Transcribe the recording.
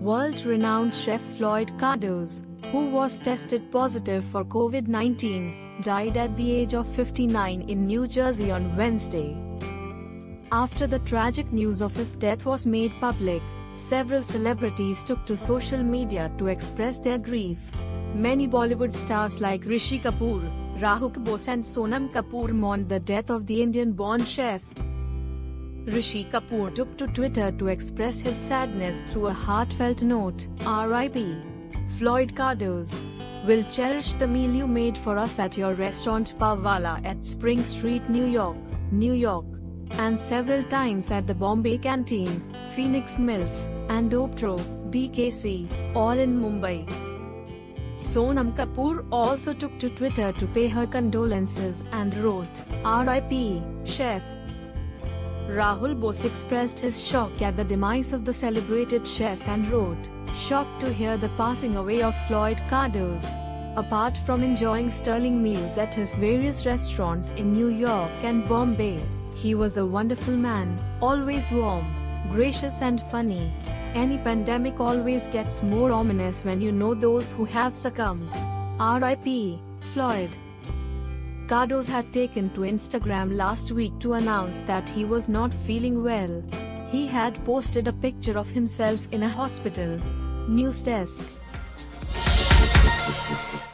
World-renowned chef Floyd Cardoz, who was tested positive for COVID-19, died at the age of 59 in New Jersey on Wednesday. After the tragic news of his death was made public, several celebrities took to social media to express their grief. Many Bollywood stars like Rishi Kapoor, Rishi Kapoor and Sonam Kapoor mourned the death of the Indian-born chef. Rishi Kapoor took to Twitter to express his sadness through a heartfelt note, "R.I.P. Floyd Cardoz. We'll cherish the meal you made for us at your restaurant Pawala at Spring Street, New York, and several times at the Bombay Canteen, Phoenix Mills, and Uttar, BKC, all in Mumbai." Sonam Kapoor also took to Twitter to pay her condolences and wrote, "R.I.P. Chef." Rahul Bose expressed his shock at the demise of the celebrated chef and wrote, "Shocked to hear the passing away of Floyd Cardoz. Apart from enjoying sterling meals at his various restaurants in New York and Bombay, he was a wonderful man, always warm, gracious and funny. Any pandemic always gets more ominous when you know those who have succumbed. R.I.P. Floyd." Cardoz had taken to Instagram last week to announce that he was not feeling well. He had posted a picture of himself in a hospital. News Desk.